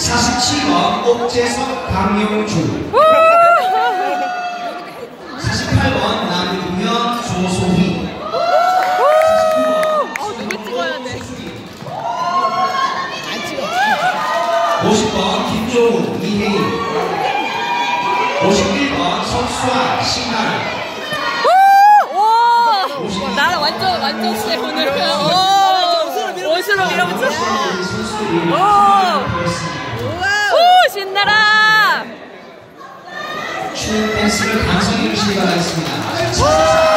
47번 옥재석 강용주 48번 남유현 조소희 50번 김종우 이혜인 51번 석수아 신나를 나는 완전 쎄 오늘. 옷으로 밀어붙여. 오 신나라. 춤 댄스를 감성 있게 시작하겠습니다.